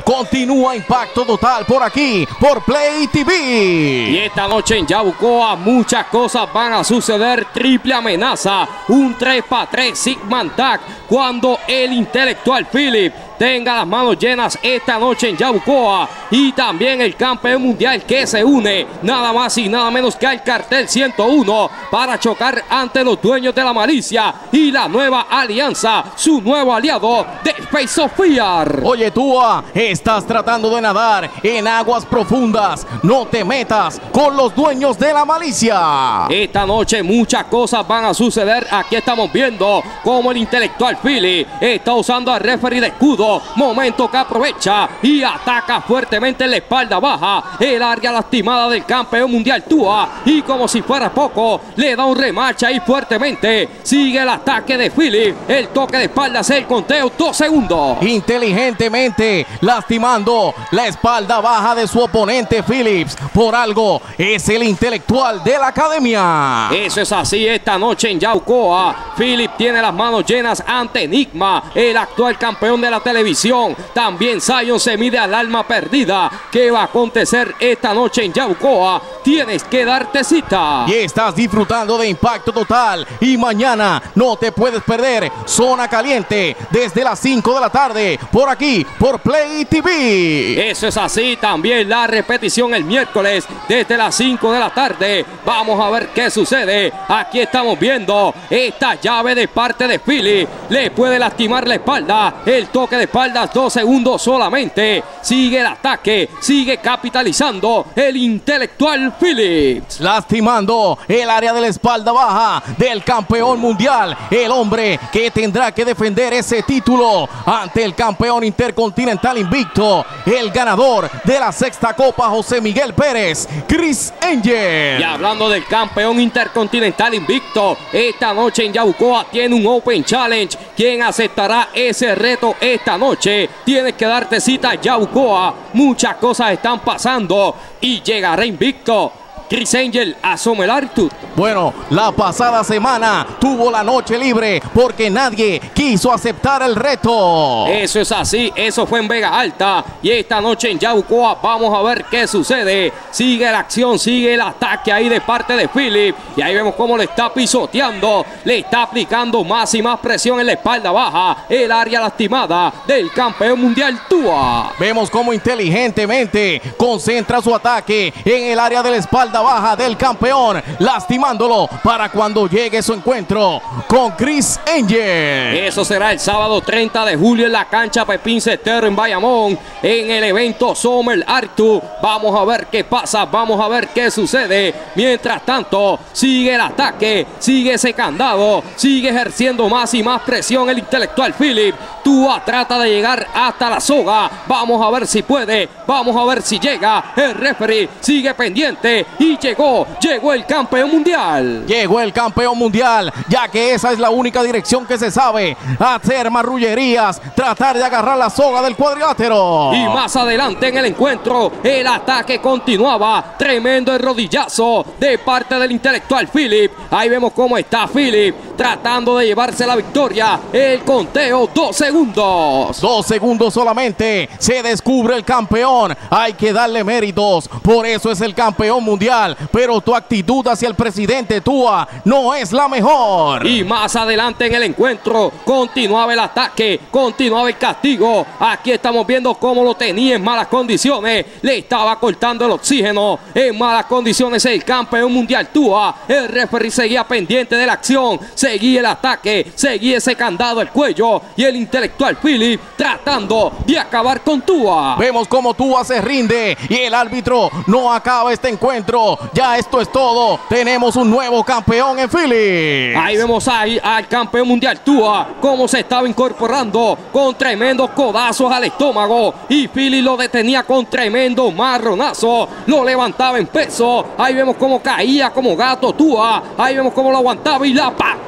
Continúa Impacto Total por aquí, por Play TV. Y esta noche en Yabucoa muchas cosas van a suceder. Triple amenaza, un 3x3 Sigman Tag cuando el intelectual Philip tenga las manos llenas esta noche en Yabucoa. Y también el campeón mundial que se une nada más y nada menos que al Cartel 101 para chocar ante los dueños de la malicia y la nueva alianza, su nuevo aliado de Face of Fear. Oye, Tua, estás tratando de nadar en aguas profundas. No te metas con los dueños de la malicia. Esta noche muchas cosas van a suceder. Aquí estamos viendo cómo el intelectual Philly está usando al referee de escudo. Momento que aprovecha y ataca fuertemente en la espalda baja el área lastimada del campeón mundial Tua. Y como si fuera poco, le da un rematch ahí fuertemente. Sigue el ataque de Philly. El toque de espalda hace el conteo, 2 segundos. Inteligentemente lastimando la espalda baja de su oponente Phillips. Por algo es el intelectual de la academia. Eso es así esta noche en Yabucoa. Philip tiene las manos llenas ante Enigma, el actual campeón de la televisión. También Zion se mide al alma perdida. ¿Qué va a acontecer esta noche en Yabucoa? Tienes que darte cita. Y estás disfrutando de Impacto Total. Y mañana no te puedes perder Zona Caliente desde las 5 de la tarde. Por aquí, por Play TV. Eso es así. También la repetición el miércoles desde las 5 de la tarde. Vamos a ver qué sucede. Aquí estamos viendo esta llave de parte de Philly. Le puede lastimar la espalda. El toque de espaldas, 2 segundos solamente. Sigue el ataque, sigue capitalizando el intelectual Phillips. Lastimando el área de la espalda baja del campeón mundial. El hombre que tendrá que defender ese título ante el campeón intercontinental invicto. El ganador de la sexta Copa José Miguel Pérez, Chris Angel. Y hablando del campeón intercontinental invicto, esta noche en Yabucoa tiene un Open Challenge. ¿Quién aceptará ese reto esta noche? Tienes que darte cita a Yabucoa. Muchas cosas están pasando y llegará invicto Chris Angel a Somelartud. Bueno, la pasada semana tuvo la noche libre porque nadie quiso aceptar el reto. Eso es así, eso fue en Vega Alta. Y esta noche en Yabucoa vamos a ver qué sucede. Sigue la acción, sigue el ataque ahí de parte de Philip. Y ahí vemos cómo le está pisoteando, le está aplicando más y más presión en la espalda baja, el área lastimada del campeón mundial Tua. Vemos cómo inteligentemente concentra su ataque en el área de la espalda baja del campeón, lastimándolo para cuando llegue su encuentro con Chris Angel. Eso será el sábado 30 de julio en la cancha Pepín Cestero en Bayamón, en el evento Summer Artu. Vamos a ver qué pasa, vamos a ver qué sucede. Mientras tanto, sigue el ataque, sigue ese candado, sigue ejerciendo más y más presión el intelectual Philip. Tua trata de llegar hasta la soga. Vamos a ver si puede, vamos a ver si llega. El referee sigue pendiente y llegó el campeón mundial. Llegó el campeón mundial, ya que esa es la única dirección que se sabe. Hacer marrullerías, tratar de agarrar la soga del cuadrilátero. Y más adelante en el encuentro, el ataque continuaba. Tremendo el rodillazo de parte del intelectual Philip. Ahí vemos cómo está Philip tratando de llevarse la victoria. El conteo, 2 segundos. 2 segundos solamente. Se descubre el campeón. Hay que darle méritos. Por eso es el campeón mundial. Pero tu actitud hacia el presidente Tua no es la mejor. Y más adelante en el encuentro continuaba el ataque, continuaba el castigo. Aquí estamos viendo cómo lo tenía en malas condiciones. Le estaba cortando el oxígeno. En malas condiciones el campeón mundial Tua. El referee seguía pendiente de la acción. Seguía el ataque, seguía ese candado al cuello. Y el intelectual Philip tratando de acabar con Tua. Vemos cómo Tua se rinde y el árbitro no acaba este encuentro. Ya esto es todo. Tenemos un nuevo campeón en Philly. Ahí vemos ahí al campeón mundial Tua, cómo se estaba incorporando con tremendos codazos al estómago. Y Philly lo detenía con tremendo marronazo. Lo levantaba en peso. Ahí vemos cómo caía como gato Tua. Ahí vemos cómo lo aguantaba y la patada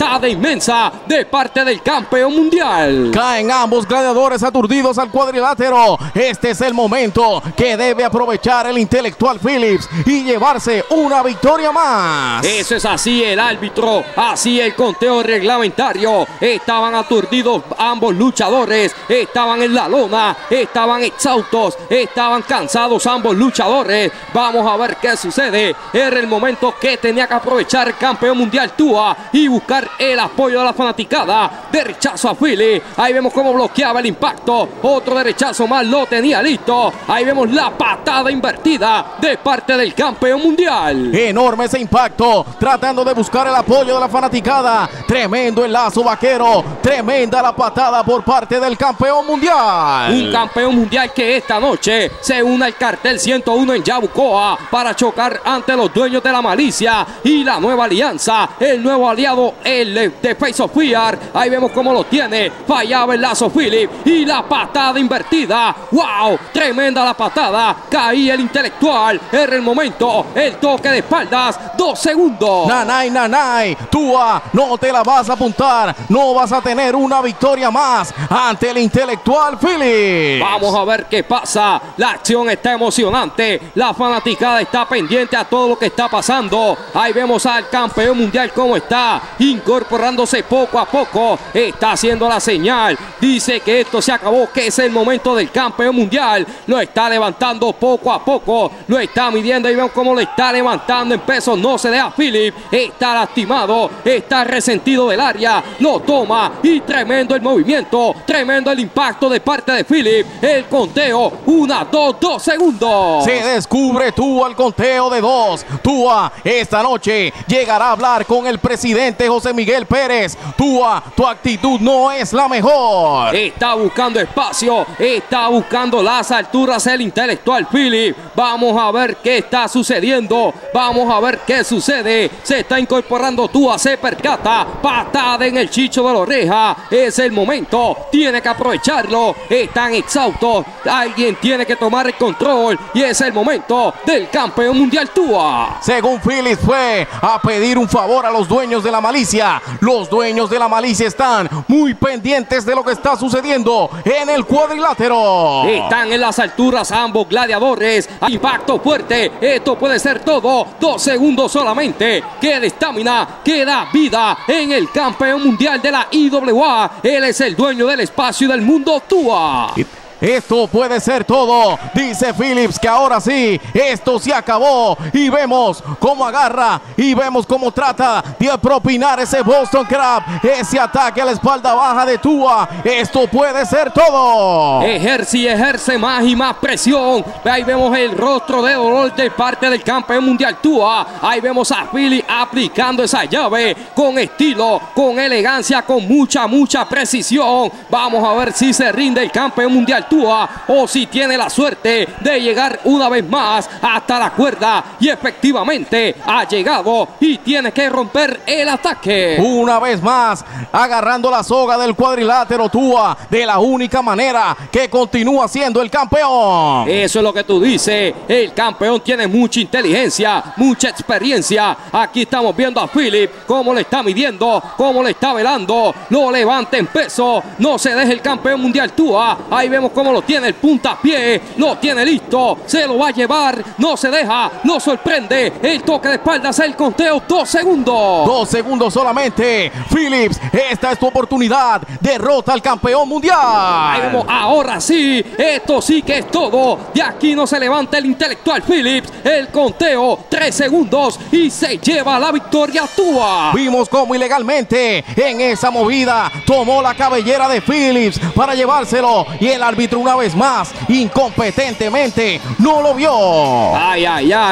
patada inmensa de parte del campeón mundial. Caen ambos gladiadores aturdidos al cuadrilátero. Este es el momento que debe aprovechar el intelectual Phillips y llevarse una victoria más. Eso es así el árbitro, así el conteo reglamentario. Estaban aturdidos ambos luchadores, estaban en la lona, estaban exhaustos, estaban cansados ambos luchadores. Vamos a ver qué sucede. Era el momento que tenía que aprovechar el campeón mundial Tua y buscar el apoyo de la fanaticada. Derechazo a Phillips, ahí vemos cómo bloqueaba el impacto. Otro derechazo más, lo tenía listo. Ahí vemos la patada invertida de parte del campeón mundial. Enorme ese impacto, tratando de buscar el apoyo de la fanaticada. Tremendo el lazo vaquero, tremenda la patada por parte del campeón mundial. Un campeón mundial que esta noche se une al cartel 101 en Yabucoa para chocar ante los dueños de la malicia y la nueva alianza, el nuevo aliado, el de Face of Fear. Ahí vemos cómo lo tiene, fallaba el lazo Phillips y la patada invertida. ¡Wow! Tremenda la patada, caía el intelectual. Era el momento, el toque de espaldas, 2 segundos. Nanay, nanay, Tua, no te la vas a apuntar, no vas a tener una victoria más ante el intelectual Phillips. Vamos a ver qué pasa, la acción está emocionante, la fanaticada está pendiente a todo lo que está pasando. Ahí vemos al campeón mundial cómo está incorporándose poco a poco, está haciendo la señal, dice que esto se acabó, que es el momento del campeón mundial. Lo está levantando poco a poco, lo está midiendo y vemos cómo lo está levantando en peso. No se deja Phillips, está lastimado, está resentido del área, lo toma y tremendo el movimiento, tremendo el impacto de parte de Phillips. El conteo, 1, 2, 2 segundos. Se descubre Tua al conteo de 2. Tua esta noche llegará a hablar con el presidente José Miguel Pérez. Tua, tu actitud no es la mejor. Está buscando espacio, está buscando las alturas el intelectual Phillips. Vamos a ver qué está sucediendo, vamos a ver qué sucede. Se está incorporando Tua, se percata, patada en el chicho de la oreja. Es el momento, tiene que aprovecharlo. Están exhaustos, alguien tiene que tomar el control y es el momento del campeón mundial Tua. Según Phillips fue a pedir un favor a los dueños de la malicia. Los dueños de la malicia están muy pendientes de lo que está sucediendo en el cuadrilátero. Están en las alturas ambos gladiadores. Impacto fuerte, esto puede ser todo. 2 segundos solamente. Queda estamina, queda vida en el campeón mundial de la IWA. Él es el dueño del espacio y del mundo, Tua. Esto puede ser todo, dice Phillips, que ahora sí, esto se acabó. Y vemos cómo agarra y vemos cómo trata de propinar ese Boston Crab, ese ataque a la espalda baja de Tua. Esto puede ser todo. Ejerce más y más presión. Ahí vemos el rostro de dolor de parte del campeón mundial Tua. Ahí vemos a Phillips aplicando esa llave con estilo, con elegancia, con mucha precisión. Vamos a ver si se rinde el campeón mundial Tua o si tiene la suerte de llegar una vez más hasta la cuerda, y efectivamente ha llegado y tiene que romper el ataque. Una vez más agarrando la soga del cuadrilátero Tua, de la única manera que continúa siendo el campeón. Eso es lo que tú dices, el campeón tiene mucha inteligencia, mucha experiencia. Aquí estamos viendo a Phillips cómo le está midiendo, cómo le está velando, lo levanta en peso, no se deje el campeón mundial Tua. Ahí vemos cómo lo tiene el puntapié, lo tiene listo, se lo va a llevar, no se deja, lo sorprende, el toque de espaldas, el conteo, 2 segundos. 2 segundos solamente. Phillips, esta es tu oportunidad, derrota al campeón mundial. Ahí vemos, ahora sí, esto sí que es todo. De aquí no se levanta el intelectual Phillips, el conteo, 3 segundos y se lleva la victoria Tua. Vimos cómo ilegalmente en esa movida tomó la cabellera de Phillips para llevárselo, y el árbitro una vez más incompetentemente no lo vio. Ay,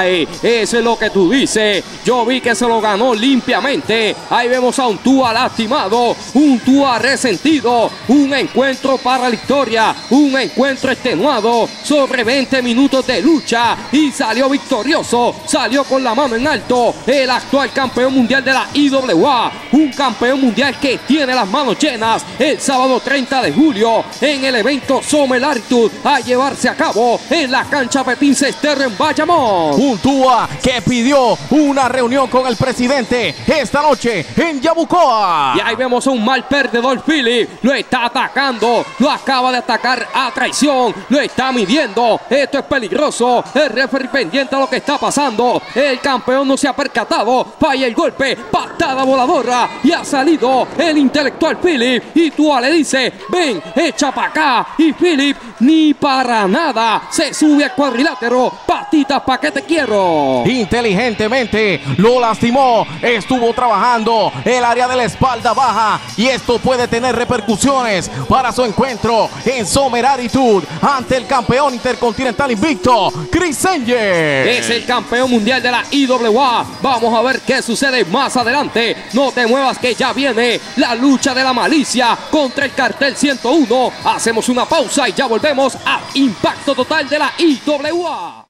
eso es lo que tú dices. Yo vi que se lo ganó limpiamente. Ahí vemos a un Tua lastimado, un Tua resentido, un encuentro para la victoria, un encuentro extenuado sobre 20 minutos de lucha, y salió victorioso, salió con la mano en alto el actual campeón mundial de la IWA, un campeón mundial que tiene las manos llenas el sábado 30 de julio en el evento Summer Attitude a llevarse a cabo en la cancha Pepín Cestero en Bayamón. Un Tua que pidió una reunión con el presidente esta noche en Yabucoa. Y ahí vemos a un mal perdedor. Philip lo está atacando, lo acaba de atacar a traición, lo está midiendo. Esto es peligroso. El referee pendiente a lo que está pasando. El campeón no se ha percatado. Falla el golpe, patada voladora y ha salido el intelectual Philip. Y Tua le dice: ven, echa para acá. Y Philip ni para nada se sube al cuadrilátero. Patitas pa' que te quiero. Inteligentemente lo lastimó. Estuvo trabajando el área de la espalda baja y esto puede tener repercusiones para su encuentro en Summer Attitude ante el campeón intercontinental invicto, Chris Angel. Es el campeón mundial de la IWA. Vamos a ver qué sucede más adelante. No te muevas que ya viene la lucha de la malicia contra el cartel 101. Hacemos una pausa y ya volvemos a Impacto Total de la IWA.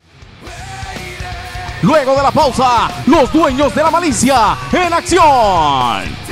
Luego de la pausa, los dueños de la malicia en acción.